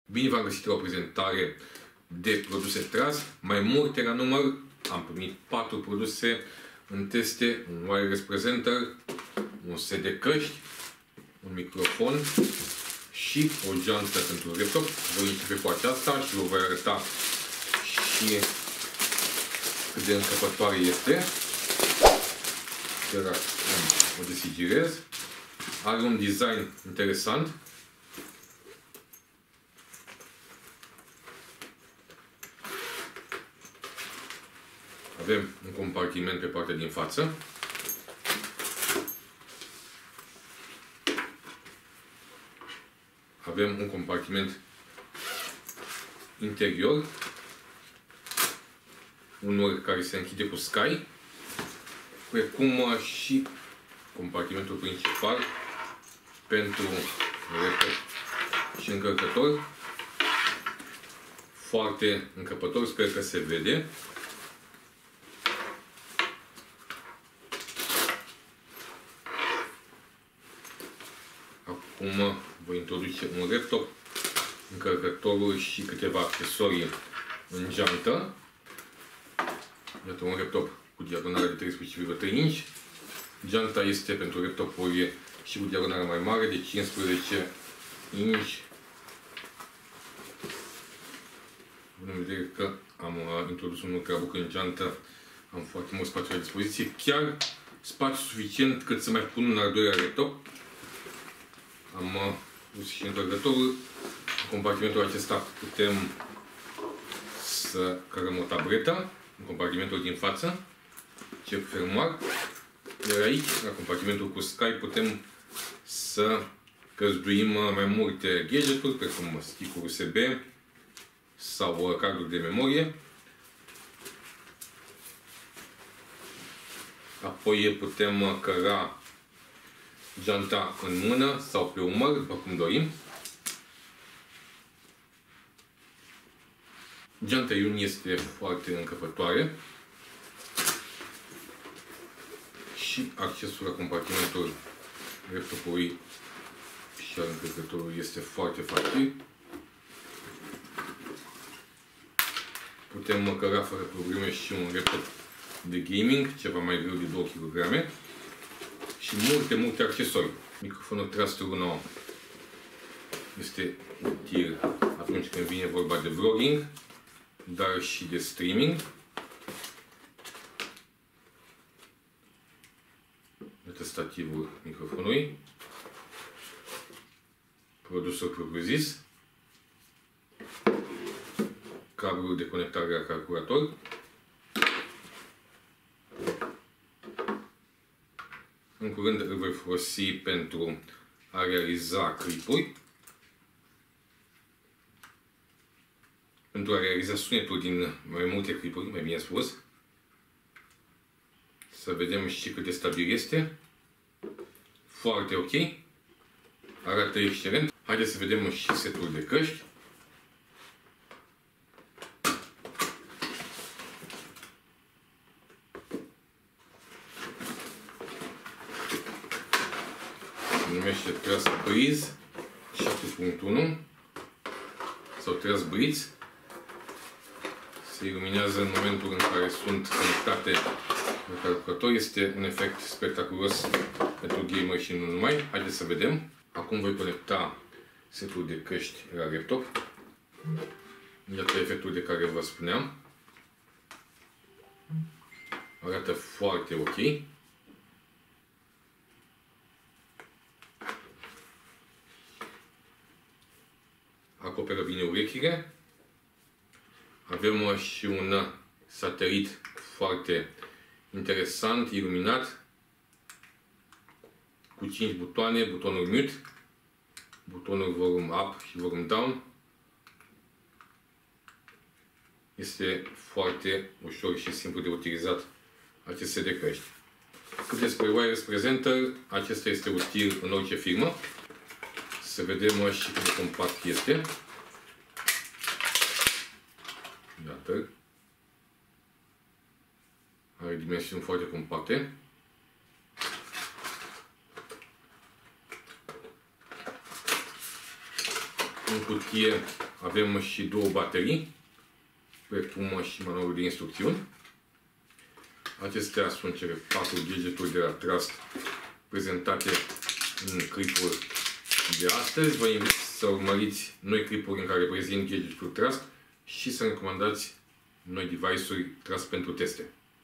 Bine v-am găsit la o prezentare de produse tras, mai multe la număr. Am primit 4 produse în teste, un wireless presenter, un set de căști, un microfon și o geantă pentru laptop. Voi începe cu aceasta și vă voi arăta și cât de încăpătoare este. Chiar o desigirez. Are un design interesant. Avem un compartiment pe partea din față. Avem un compartiment interior, unul care se închide cu scai, precum și compartimentul principal pentru laptop și încărcător. Foarte încăpător, sper că se vede. Acum voi introduce un laptop, încărcătorul și câteva accesorii în geantă. Iată un laptop cu diagonală de 13,3 inch. Geanta este pentru laptopuri și cu diagonală mai mare de 15 inch. În vedere că am introdus un ultrabook în geantă, am foarte mult spațiu la dispoziție, chiar spațiu suficient cât să mai pun un al doilea laptop. Am pus și încărcătorul. În compartimentul acesta putem să cărăm o tabletă, în compartimentul din față, cep fermoar. Iar aici, la compartimentul cu Sky, putem să căzduim mai multe gadgeturi, precum stick-uri USB sau carduri de memorie. Apoi putem căra geanta în mână sau pe umăr, după cum dorim. Geanta Yun este foarte încăpătoare și accesul la compartimentul laptopului și al încărcătorului este foarte facil. Putem căra fără probleme și un laptop de gaming, ceva mai greu de 2 kg. Și multe accesorii. Microfonul Trust Runo este util atunci când vine vorba de vlogging, dar și de streaming. Iată stativul microfonului, produsul propriu-zis, cablul de conectare la calculator, în curând îl voi folosi pentru a realiza clipuri, pentru a realiza sunetul din mai multe clipuri, mai bine spus. Să vedem și cât de stabil este. Foarte ok. Arată excelent. Haideți să vedem și setul de căști. Se numește Trust Breeze 7.1 sau Trust Breeze. Se iluminează în momentul în care sunt conectate la calculator. Este un efect spectaculos pentru gamer și nu numai. Haideți să vedem. Acum voi conecta setul de căști la laptop. Iată efectul de care vă spuneam. Arată foarte ok. Acoperă bine urechile. Avem și un satelit foarte interesant, iluminat, cu 5 butoane, butonul mute, butonul volume up și volume down. Este foarte ușor și simplu de utilizat acest set de căști. Cât despre wireless presenter, acesta este util în orice firmă. Să vedem și cât de compact este. Iată. Are dimensiuni foarte compacte. În cutie Avem și două baterii, precum și manualul de instrucțiuni. Acestea sunt cele 4 gadgeturi de la Trust prezentate în clipul de astăzi. Vă invit să urmăriți noi clipuri în care prezint gadgetul Trust și să recomandați noi device-uri Trust pentru teste.